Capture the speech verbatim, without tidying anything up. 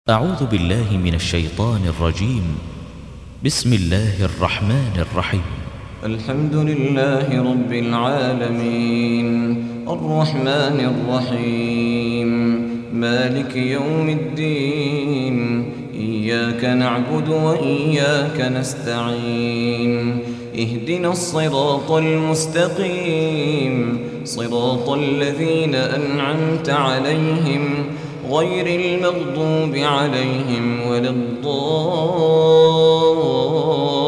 أعوذ بالله من الشيطان الرجيم. بسم الله الرحمن الرحيم. الحمد لله رب العالمين الرحمن الرحيم مالك يوم الدين إياك نعبد وإياك نستعين اهدنا الصراط المستقيم صراط الذين أنعمت عليهم غير المغضوب عليهم ولا الضالين.